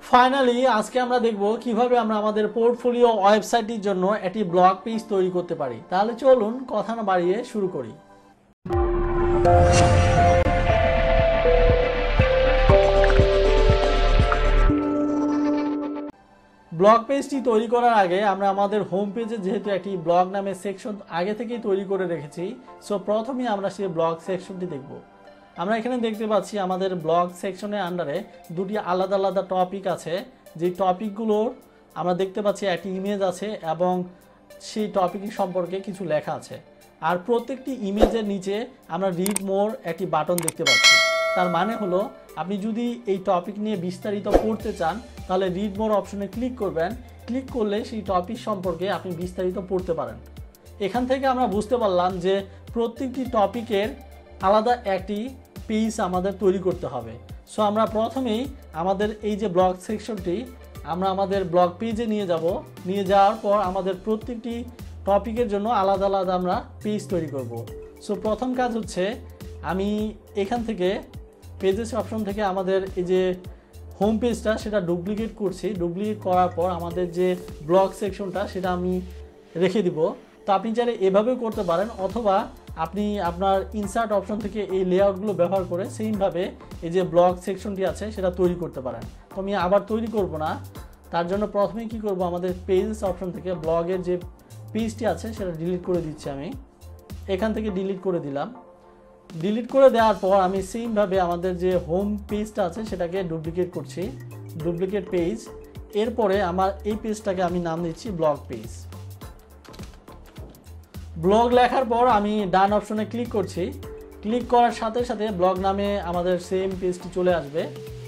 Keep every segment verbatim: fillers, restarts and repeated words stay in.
Finally আজকে আমরা দেখব কিভাবে আমরা আমাদের পোর্টফোলিও ওয়েবসাইটের জন্য একটি ব্লগ পেজ তৈরি করতে পারি। তাহলে চলুন কথা না বাড়িয়ে শুরু করি। ব্লগ পেজটি তৈরি করার আগে আমরা আমাদের হোম পেজে যেহেতু একটি ব্লগ নামে সেকশন আগে থেকেই তৈরি করে রেখেছি, সো প্রথমে আমরা সেই ব্লগ সেকশনটি দেখব। আমরা এখানে দেখতে পাচ্ছি আমাদের ব্লগ সেকশনের আন্ডারে দুটি আলাদা আলাদা টপিক আছে। যে টপিকগুলোর আমরা দেখতে পাচ্ছি একটি ইমেজ আছে এবং সেই টপিক সম্পর্কে কিছু লেখা আছে। আর প্রত্যেকটি ইমেজের নিচে আমরা রিড মোর একটি বাটন দেখতে পাচ্ছি। তার মানে হলো আপনি যদি এই টপিক নিয়ে বিস্তারিত পড়তে চান তাহলে রিড মোর অপশনে ক্লিক করবেন। ক্লিক করলে সেই টপিক সম্পর্কে আপনি বিস্তারিত পড়তে পারেন। এখান থেকে আমরা বুঝতে পারলাম যে প্রত্যেকটি টপিকের আলাদা একটি পেজ আমাদের তৈরি করতে হবে। সো আমরা প্রথমেই আমাদের এই যে ব্লগ সেকশনটি আমরা আমাদের ব্লগ পেজে নিয়ে যাব। নিয়ে যাওয়ার পর আমাদের প্রত্যেকটি টপিকের জন্য আলাদা আলাদা আমরা পেজ তৈরি করব। সো প্রথম কাজ হচ্ছে আমি এখান থেকে পেজেস অপশন থেকে আমাদের এই যে হোম পেজটা সেটা ডুপ্লিকেট করছি। ডুপ্লিকেট করার পর আমাদের যে ব্লগ সেকশনটা সেটা আমি রেখে দিব। তো আপনি চাইলে এভাবেও করতে পারেন, অথবা আপনি আপনার ইনসার্ট অপশন থেকে এই লেআউটগুলো ব্যবহার করে সেইভাবে এই যে ব্লগ সেকশনটি আছে সেটা তৈরি করতে পারেন। তো আমি আবার তৈরি করব না, তার জন্য প্রথমে কি করব, আমাদের পেজেস অপশন থেকে ব্লগের যে পেজটি আছে সেটা ডিলিট করে দিচ্ছি। আমি এখান থেকে ডিলিট করে দিলাম। ডিলিট করে দেওয়ার পর আমি সেইভাবে আমাদের যে হোম পেজটা আছে সেটাকে ডুপ্লিকেট করছি, ডুপ্লিকেট পেজ। এরপরে আমার এই পেজটাকে আমি নাম দিচ্ছি ব্লগ পেজ। ব্লগ লেখার পর আমি ডান অপশনে ক্লিক করছি। ক্লিক করার সাথে সাথে ব্লগ নামে আমাদের সেম পেজটি চলে আসবে।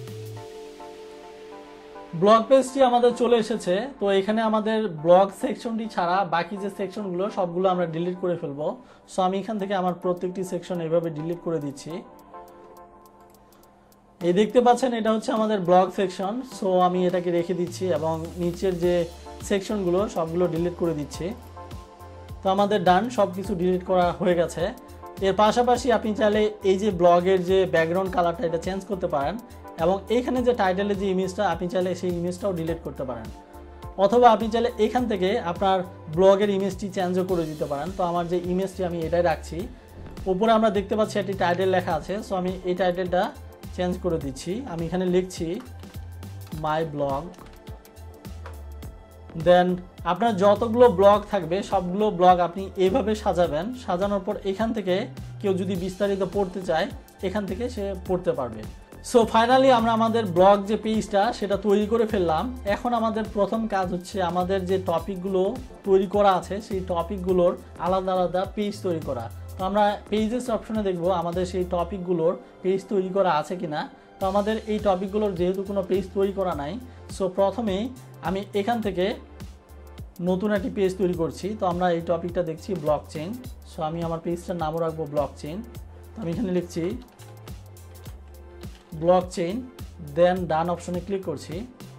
ব্লগ পেজটি আমাদের চলে এসেছে। তো এখানে আমাদের ব্লগ সেকশনটি ছাড়া বাকি যে সেকশনগুলো সবগুলো আমরা ডিলিট করে ফেলবো। সো আমি এখান থেকে আমার প্রত্যেকটি সেকশন এভাবে ডিলিট করে দিচ্ছি। এই দেখতে পাচ্ছেন এটা হচ্ছে আমাদের ব্লগ সেকশন। সো আমি এটাকে রেখে দিচ্ছি এবং নিচের যে সেকশনগুলো সবগুলো ডিলিট করে দিচ্ছি। তো আমাদের ডান, সব কিছু ডিলিট করা হয়ে গেছে। এর পাশাপাশি আপনি চাইলে এই যে ব্লগের যে ব্যাকগ্রাউন্ড কালারটা এটা চেঞ্জ করতে পারেন, এবং এইখানে যে টাইটেলের যে ইমেজটা আপনি চাইলে সেই ইমেজটাও ডিলিট করতে পারেন, অথবা আপনি চাইলে এখান থেকে আপনার ব্লগের ইমেজটি চেঞ্জও করে দিতে পারেন। তো আমার যে ইমেজটি আমি এটাই রাখছি। উপরে আমরা দেখতে পাচ্ছি একটি টাইটেল লেখা আছে। সো আমি এই টাইটেলটা চেঞ্জ করে দিচ্ছি। আমি এখানে লিখছি মাই ব্লগ। দেন আপনার যতগুলো ব্লগ থাকবে সবগুলো ব্লগ আপনি এইভাবে সাজাবেন। সাজানোর পর এখান থেকে কেউ যদি বিস্তারিত পড়তে চায় এখান থেকে সে পড়তে পারবে। সো ফাইনালি আমরা আমাদের ব্লগ যে পেজটা সেটা তৈরি করে ফেললাম। এখন আমাদের প্রথম কাজ হচ্ছে আমাদের যে টপিকগুলো তৈরি করা আছে সেই টপিকগুলোর আলাদা আলাদা পেজ তৈরি করা। তো আমরা পেজেস অপশনে দেখব আমাদের সেই টপিকগুলোর পেজ তৈরি করা আছে কিনা। তো আমাদের এই টপিকগুলোর যেহেতু কোনো পেজ তৈরি করা নাই, সো প্রথমেই আমি এখান থেকে নতুন একটি পেজ তৈরি করছি। তো আমরা এই টপিকটা দেখছি ব্লক চেইন। সো আমি আমার পেজটার নামও রাখবো ব্লক চেইন। তো আমি এখানে লিখছি ব্লক চেইন। দেন ডান অপশনে ক্লিক করছি।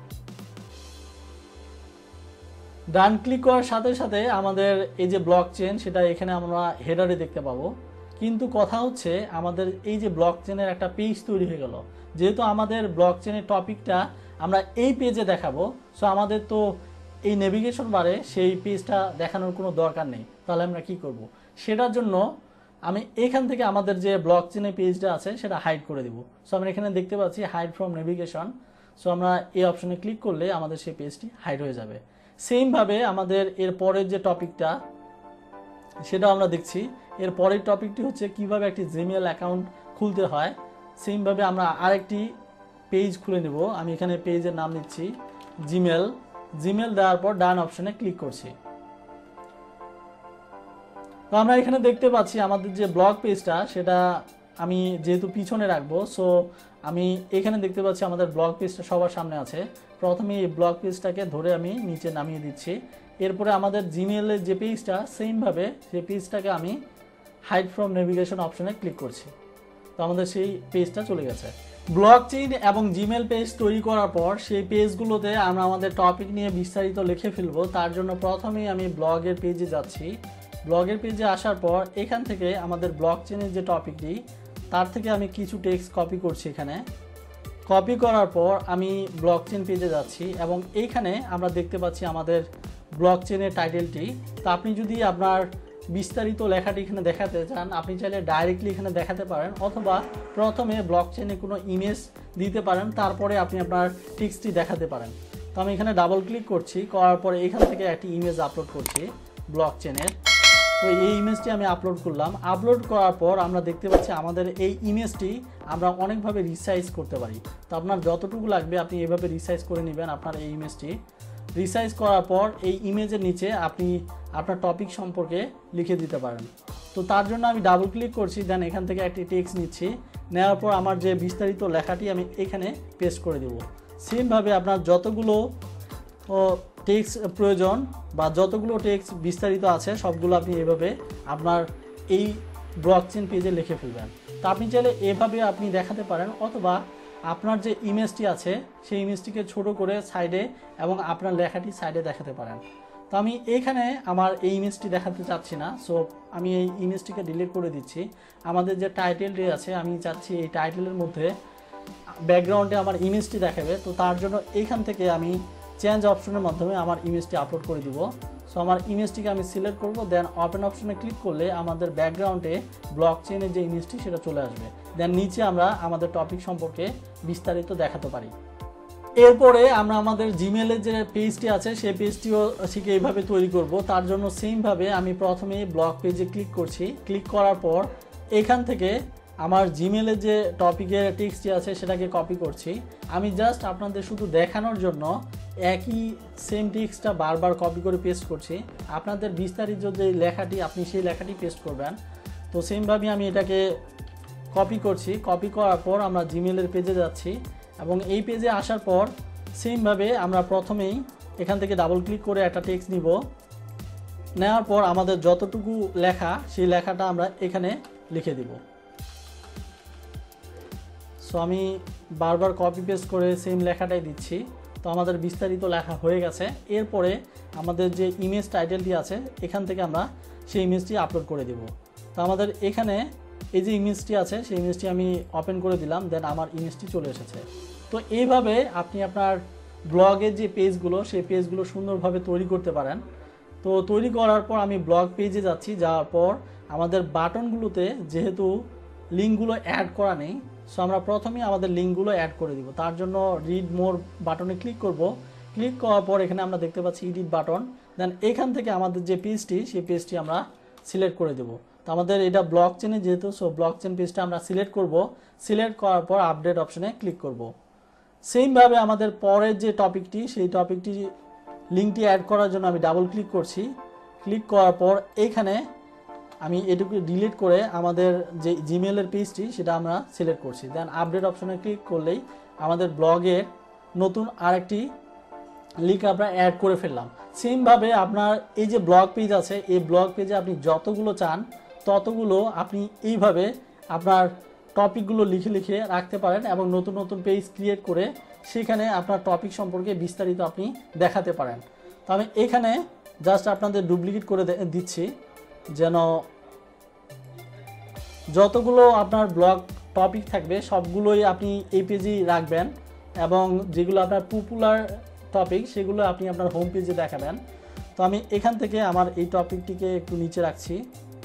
ডান ক্লিক করার সাথে সাথে আমাদের এই যে ব্লক চেইন সেটা এখানে আমরা হেডারে দেখতে পাবো। কিন্তু কথা হচ্ছে আমাদের এই যে ব্লক চেইনের একটা পেজ তৈরি হয়ে গেল। যেহেতু আমাদের ব্লক চেইনের টপিকটা আমরা এই পেজে দেখাবো, সো আমাদের তো এই নেভিগেশন বারে সেই পেজটা দেখানোর কোনো দরকার নেই। তাহলে আমরা কি করব, সেটার জন্য আমি এখান থেকে আমাদের যে ব্লক চেইনের পেজটা আছে সেটা হাইড করে দিব। সো আমরা এখানে দেখতে পাচ্ছি হাইড ফ্রম নেভিগেশন। সো আমরা এই অপশনে ক্লিক করলে আমাদের সেই পেজটি হাইড হয়ে যাবে। সেমভাবে আমাদের এর পরের যে টপিকটা সেটাও আমরা দেখছি। এর পরের টপিকটি হচ্ছে কিভাবে একটি জিমেইল অ্যাকাউন্ট খুলতে হয়। সেমভাবে আমরা আরেকটি পেজ খুলে নেব। আমি এখানে পেজের নাম দিচ্ছি জিমেল। জিমেল দেওয়ার পর ডান অপশনে ক্লিক করছি। তো আমরা এখানে দেখতে পাচ্ছি আমাদের যে ব্লগ পেজটা সেটা আমি যেহেতু পিছনে রাখবো, সো আমি এখানে দেখতে পাচ্ছি আমাদের ব্লগ পেজটা সবার সামনে আছে। প্রথমে এই ব্লগ পেজটাকে ধরে আমি নিচে নামিয়ে দিচ্ছি। এরপরে আমাদের জিমেইলের যে পেজটা সেমভাবে সেই পেজটাকে আমি হাইড ফ্রম নেভিগেশন অপশনে ক্লিক করছি। তো আমাদের সেই পেজটা চলে গেছে। ব্লগ চেইন এবং জিমেইল পেজ তৈরি করার পর সেই পেজগুলোতে আমরা আমাদের টপিক নিয়ে বিস্তারিত লিখে ফেলবো। তার জন্য প্রথমেই আমি ব্লগের পেজে যাচ্ছি। ব্লগের পেজে আসার পর এখান থেকে আমাদের ব্লগ চেইনের যে টপিকটি তার থেকে আমি কিছু টেক্সট কপি করছি। এখানে কপি করার পর আমি ব্লকচেন পেজে যাচ্ছি এবং এইখানে আমরা দেখতে পাচ্ছি আমাদের ব্লকচেনের টাইটেলটি। তো আপনি যদি আপনার বিস্তারিত লেখাটি এখানে দেখাতে চান আপনি চাইলে ডাইরেক্টলি এখানে দেখাতে পারেন, অথবা প্রথমে ব্লকচেনে কোনো ইমেজ দিতে পারেন, তারপরে আপনি আপনার টেক্সটটি দেখাতে পারেন। তো আমি এখানে ডাবল ক্লিক করছি, করার পরে এখান থেকে একটি ইমেজ আপলোড করছি ব্লকচেনের। তো এই ইমেজটি আমি আপলোড করলাম। আপলোড করার পর আমরা দেখতে পাচ্ছি আমাদের এই ইমেজটি আমরা অনেকভাবে রিসাইজ করতে পারি। তো আপনার যতটুকু লাগবে আপনি এভাবে রিসাইজ করে নেবেন আপনার এই ইমেজটি। রিসাইজ করার পর এই ইমেজের নিচে আপনি আপনার টপিক সম্পর্কে লিখে দিতে পারেন। তো তার জন্য আমি ডাবল ক্লিক করছি, দেন এখান থেকে একটি টেক্সট নিচ্ছি, নেওয়ার পর আমার যে বিস্তারিত লেখাটি আমি এখানে পেস্ট করে দেব। সেমভাবে আপনার যতগুলো টেক্সট প্রয়োজন বা যতগুলো টেক্সট বিস্তারিত আছে সবগুলো আপনি এভাবে আপনার এই ব্লকচেন পেজে লিখে ফেলবেন। তো আপনি চাইলে এভাবে আপনি দেখাতে পারেন, অথবা আপনার যে ইমেজটি আছে সেই ইমেজটিকে ছোট করে সাইডে এবং আপনার লেখাটি সাইডে দেখাতে পারেন। তো আমি এখানে আমার এই ইমেজটি দেখাতে চাচ্ছি না, সো আমি এই ইমেজটিকে ডিলিট করে দিচ্ছি। আমাদের যে টাইটেলটি আছে আমি চাচ্ছি এই টাইটেলের মধ্যে ব্যাকগ্রাউন্ডে আমার ইমেজটি দেখাবে। তো তার জন্য এইখান থেকে আমি চেঞ্জ অপশনের মাধ্যমে আমার ইমেজটি আপলোড করে দিব। সো আমার ইমেজটিকে আমি সিলেক্ট করব, দেন ওপেন অপশনে ক্লিক করলে আমাদের ব্যাকগ্রাউন্ডে ব্লকচেনের যে ইমেজটি সেটা চলে আসবে। দেন নিচে আমরা আমাদের টপিক সম্পর্কে বিস্তারিত দেখাতে পারি। এরপরে আমরা আমাদের জিমেলের যে পেজটি আছে সেই পেজটিও ঠিক এইভাবে তৈরি করব। তার জন্য সেমভাবে আমি প্রথমে ব্লগ পেজে ক্লিক করছি। ক্লিক করার পর এখান থেকে আমার জিমেলের যে টপিকের টেক্সটটি আছে সেটাকে কপি করছি। আমি জাস্ট আপনাদের শুধু দেখানোর জন্য একই সেম টেক্সটটা বারবার কপি করে পেস্ট করছি। আপনাদের বিস্তারিত যে লেখাটি আপনি সেই লেখাটি পেস্ট করবেন। তো সেমভাবে আমি এটাকে কপি করছি। কপি করার পর আমরা জিমেলের পেজে যাচ্ছি এবং এই পেজে আসার পর সেমভাবে আমরা প্রথমেই এখান থেকে ডাবল ক্লিক করে একটা টেক্সট নিব। নেওয়ার পর আমাদের যতটুকু লেখা সেই লেখাটা আমরা এখানে লিখে দিব। সো আমি বারবার কপি পেস্ট করে সেম লেখাটাই দিচ্ছি। তো আমাদের বিস্তারিত লেখা হয়ে গেছে। এরপরে আমাদের যে ইমেজ টাইটেলটি আছে এখান থেকে আমরা সেই ইমেজটি আপলোড করে দেব। তো আমাদের এখানে এই যে ইমেজটি আছে সেই ইমেজটি আমি ওপেন করে দিলাম, দেন আমার ইমেজটি চলে এসেছে। তো এইভাবে আপনি আপনার ব্লগের যে পেজগুলো সেই পেজগুলো সুন্দরভাবে তৈরি করতে পারেন। তো তৈরি করার পর আমি ব্লগ পেজে যাচ্ছি। যাওয়ার পর আমাদের বাটনগুলোতে যেহেতু লিঙ্কগুলো অ্যাড করা নেই, সো আমরা প্রথমেই আমাদের লিঙ্কগুলো অ্যাড করে দিব। তার জন্য রিড মোর বাটনে ক্লিক করব। ক্লিক করার পর এখানে আমরা দেখতে পাচ্ছি এডিট বাটন, দেন এখান থেকে আমাদের যে পেজটি সেই পেজটি আমরা সিলেক্ট করে দেব। তো আমাদের এটা ব্লকচেনে যেহেতু, সো ব্লকচেন পেজটা আমরা সিলেক্ট করব। সিলেক্ট করার পর আপডেট অপশনে ক্লিক করব। সেমভাবে আমাদের পরের যে টপিকটি সেই টপিকটি লিঙ্কটি অ্যাড করার জন্য আমি ডাবল ক্লিক করছি। ক্লিক করার পর এইখানে আমি এটুকু ডিলিট করে আমাদের যে জিমেলের পেজটি সেটা আমরা সিলেক্ট করছি। দেন আপডেট অপশনে ক্লিক করলেই আমাদের ব্লগের নতুন আরেকটি লিঙ্ক আমরা অ্যাড করে ফেললাম। সেমভাবে আপনার এই যে ব্লগ পেজ আছে এই ব্লগ পেজে আপনি যতগুলো চান ততগুলো আপনি এইভাবে আপনার টপিকগুলো লিখে লিখে রাখতে পারেন এবং নতুন নতুন পেজ ক্রিয়েট করে সেখানে আপনার টপিক সম্পর্কে বিস্তারিত আপনি দেখাতে পারেন। তো আমি এখানে জাস্ট আপনাদের ডুপ্লিকেট করে দিচ্ছি যেন যতগুলো আপনার ব্লগ টপিক থাকবে সবগুলোই আপনি এই পেজেই রাখবেন এবং যেগুলো আপনার পপুলার টপিক সেগুলো আপনি আপনার হোম পেজে দেখাবেন। তো আমি এখান থেকে আমার এই টপিকটিকে একটু নিচে রাখছি,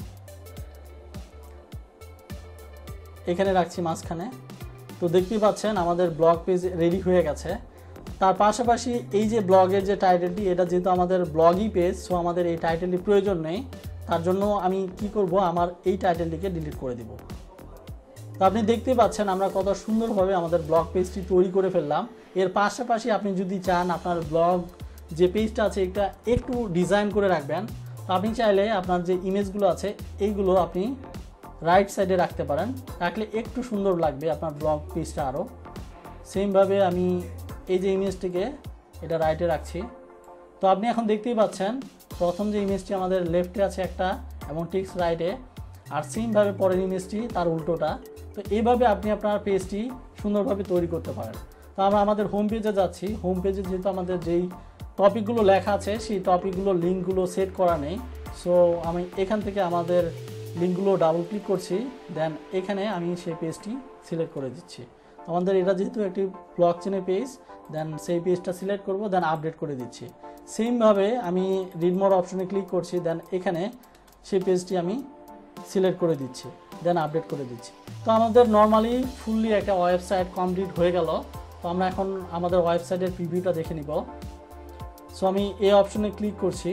এখানে রাখছি মাঝখানে। তো দেখতেই পাচ্ছেন আমাদের ব্লগ পেজ রেডি হয়ে গেছে। তার পাশাপাশি এই যে ব্লগের যে টাইটেলটি এটা যেহেতু আমাদের ব্লগই পেজ, সো আমাদের এই টাইটেলটি প্রয়োজন নেই। তার জন্য আমি কি করব, আমার এই টাইটেলটিকে ডিলিট করে দেব। তো আপনি দেখতে পাচ্ছেন আমরা কত সুন্দরভাবে আমাদের ব্লগ পেজটি তৈরি করে ফেললাম। এর পাশাপাশি আপনি যদি চান আপনার ব্লগ যে পেজটা আছে এটা একটু ডিজাইন করে রাখবেন, তো আপনি চাইলে আপনার যে ইমেজগুলো আছে এইগুলো আপনি রাইট সাইডে রাখতে পারেন, রাখলে একটু সুন্দর লাগবে আপনার ব্লগ পেজটা আরও। সেমভাবে আমি এই যে ইমেজটিকে এটা রাইটে রাখছি। তো আপনি এখন দেখতেই পাচ্ছেন প্রথম যে ইমেজটি আমাদের লেফটে আছে একটা এবং টেক্সট রাইটে, আর সেমভাবে পরের ইমেজটি তার উল্টোটা। তো এইভাবে আপনি আপনার পেজটি সুন্দরভাবে তৈরি করতে পারেন। তো আমরা আমাদের হোম পেজে যাচ্ছি। হোম পেজে যেহেতু আমাদের যেই টপিকগুলো লেখা আছে সেই টপিকগুলো লিঙ্কগুলো সেট করা নেই, সো আমি এখান থেকে আমাদের লিঙ্কগুলো ডাবল ক্লিক করছি, দেন এখানে আমি সেই পেজটি সিলেক্ট করে দিচ্ছি। আমাদের এটা যেহেতু একটি ব্লক চেনের পেজ, দেন সেই পেজটা সিলেক্ট করব, দেন আপডেট করে দিচ্ছি। সেমভাবে আমি রিড মোর অপশনে ক্লিক করছি, দেন এখানে সেই পেজটি আমি সিলেক্ট করে দিচ্ছি, দেন আপডেট করে দিচ্ছি। তো আমাদের নর্মালি ফুললি একটা ওয়েবসাইট কমপ্লিট হয়ে গেল। তো আমরা এখন আমাদের ওয়েবসাইটের প্রিভিউটা দেখে নিব। সো আমি এই অপশনে ক্লিক করছি।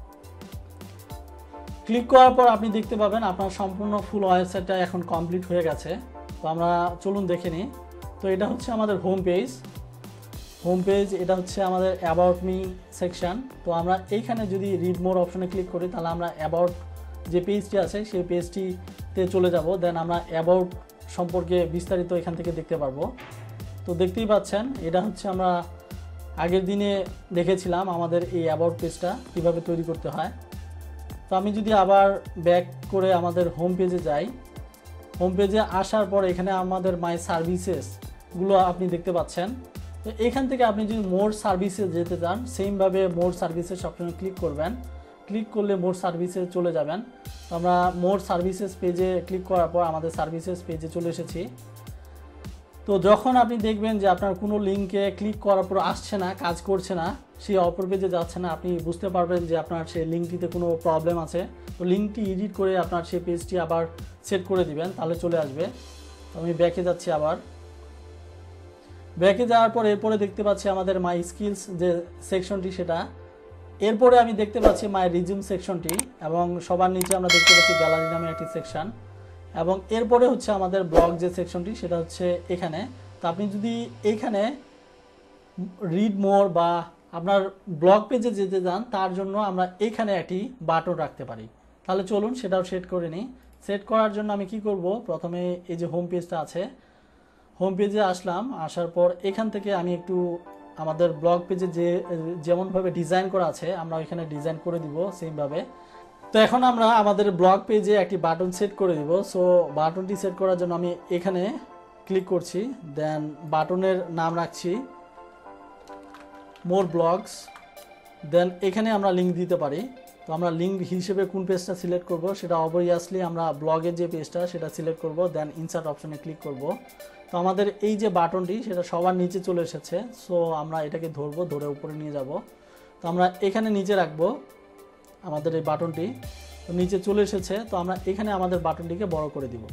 ক্লিক করার পর আপনি দেখতে পাবেন আপনার সম্পূর্ণ ফুল ওয়েবসাইটটা এখন কমপ্লিট হয়ে গেছে। তো আমরা চলুন দেখে নিই। তো এটা হচ্ছে আমাদের হোম পেজ হোম পেজ এটা হচ্ছে আমাদের অ্যাবাউট মি সেকশন। তো আমরা এইখানে যদি রিড মোর অপশনে ক্লিক করি, তাহলে আমরা অ্যাবাউট যে পেজটি আছে সেই পেজটিতে চলে যাব, দেন আমরা অ্যাবাউট সম্পর্কে বিস্তারিত এখান থেকে দেখতে পারবো। তো দেখতেই পাচ্ছেন এটা হচ্ছে আমরা আগের দিনে দেখেছিলাম আমাদের এই অ্যাবাউট পেজটা কীভাবে তৈরি করতে হয়। তো আমি যদি আবার ব্যাক করে আমাদের হোম পেজে যাই, হোম পেজে আসার পর এখানে আমাদের মাই সার্ভিসেসগুলো আপনি দেখতে পাচ্ছেন। তো এখান থেকে আপনি যদি মোর সার্ভিসে যেতে চান, সেমভাবে মোর সার্ভিসেস অপশনে ক্লিক করবেন। ক্লিক করলে মোর সার্ভিসে চলে যাবেন। তো আমরা মোর সার্ভিসেস পেজে ক্লিক করার পর আমাদের সার্ভিসেস পেজে চলে এসেছি। তো যখন আপনি দেখবেন যে আপনার কোনো লিঙ্কে ক্লিক করার পর আসছে না, কাজ করছে না, সেই অপর পেজে যাচ্ছে না, আপনি বুঝতে পারবেন যে আপনার সেই লিঙ্কটিতে কোনো প্রবলেম আছে। তো লিঙ্কটি এডিট করে আপনার সেই পেজটি আবার সেট করে দিবেন, তাহলে চলে আসবে। তো আমি ব্যাকে যাচ্ছি। আবার ব্যাকে যাওয়ার পর এরপরে দেখতে পাচ্ছি আমাদের মাই স্কিলস যে সেকশনটি সেটা, এরপরে আমি দেখতে পাচ্ছি মাই রিজিউম সেকশনটি, এবং সবার নিচে আমরা দেখতে পাচ্ছি গ্যালারি নামে একটি সেকশন, এবং এরপরে হচ্ছে আমাদের ব্লগ যে সেকশনটি সেটা হচ্ছে এখানে। তো আপনি যদি এইখানে রিড মোর বা আপনার ব্লগ পেজে যেতে যান, তার জন্য আমরা এইখানে একটি বাটন রাখতে পারি। তাহলে চলুন সেটাও সেট করে নিই। সেট করার জন্য আমি কি করব, প্রথমে এই যে হোম পেজটা আছে, হোম পেজে আসলাম। আসার পর এখান থেকে আমি একটু আমাদের ব্লগ পেজে যে যেমনভাবে ডিজাইন করা আছে আমরা এখানে ডিজাইন করে দিব সেমভাবে। তো এখন আমরা আমাদের ব্লগ পেজে একটি বাটন সেট করে দিব। সো বাটনটি সেট করার জন্য আমি এখানে ক্লিক করছি, দেন বাটনের নাম রাখছি মোর ব্লগস, দেন এখানে আমরা লিঙ্ক দিতে পারি। তো আমরা লিঙ্ক হিসেবে কোন পেজটা সিলেক্ট করব, সেটা অবভিয়াসলি আমরা ব্লগের যে পেজটা সেটা সিলেক্ট করব, দেন ইনসার্ট অপশনে ক্লিক করব। তো আমাদের এই যে বাটনটি সেটা সবার নিচে চলে এসেছে। সো আমরা এটাকে ধরবো, ধরে উপরে নিয়ে যাব। তো আমরা এখানে নিচে রাখবো আমাদের এই বাটনটি। তো নিচে চলে এসেছে। তো আমরা এখানে আমাদের বাটনটিকে বড় করে দিব।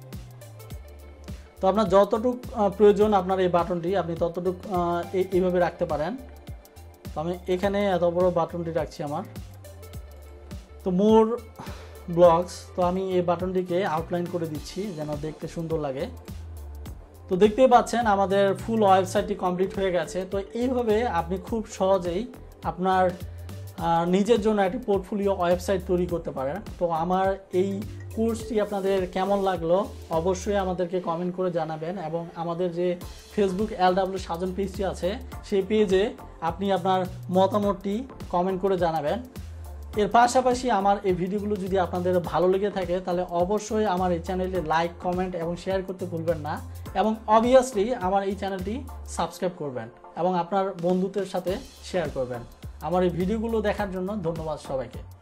তো আপনার যতটুক প্রয়োজন আপনার এই বাটনটি আপনি ততটুক এইভাবে রাখতে পারেন। তো আমি এখানে এত বড় বাটনটি রাখছি আমার। তো মোর ব্লগস, তো আমি এই বাটনটিকে আউটলাইন করে দিচ্ছি যেন দেখতে সুন্দর লাগে। তো দেখতেই পাচ্ছেন আমাদের ফুল ওয়েবসাইটটি কমপ্লিট হয়ে গেছে। তো এইভাবে আপনি খুব সহজেই আপনার নিজের জন্য একটি পোর্টফোলিও ওয়েবসাইট তৈরি করতে পারেন। তো আমার এই কোর্সটি আপনাদের কেমন লাগলো অবশ্যই আমাদেরকে কমেন্ট করে জানাবেন, এবং আমাদের যে ফেসবুক এল ডাব্লিউ সাজন পেজটি আছে সেই পেজে আপনি আপনার মতামতটি কমেন্ট করে জানাবেন। এর পাশাপাশি আমার এই ভিডিওগুলো যদি আপনাদের ভালো লেগে থাকে তাহলে অবশ্যই আমার এই চ্যানেলটি লাইক, কমেন্ট এবং শেয়ার করতে ভুলবেন না, এবং অবভিয়াসলি আমার এই চ্যানেলটি সাবস্ক্রাইব করবেন এবং আপনার বন্ধুদের সাথে শেয়ার করবেন। আমার এই ভিডিওগুলো দেখার জন্য ধন্যবাদ সবাইকে।